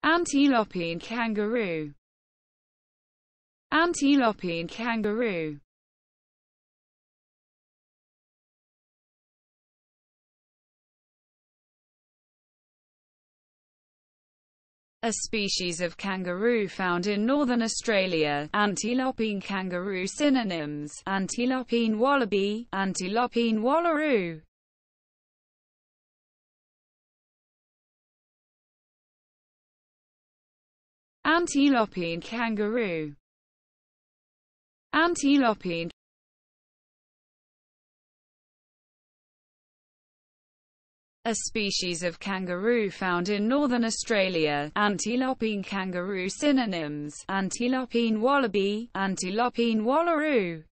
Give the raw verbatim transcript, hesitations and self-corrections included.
Antilopine kangaroo. Antilopine kangaroo. A species of kangaroo found in northern Australia. Antilopine kangaroo. Synonyms: antilopine wallaby, antilopine wallaroo. Antilopine kangaroo. Antilopine. A species of kangaroo found in northern Australia. Antilopine kangaroo. Synonyms: antilopine wallaby, antilopine wallaroo.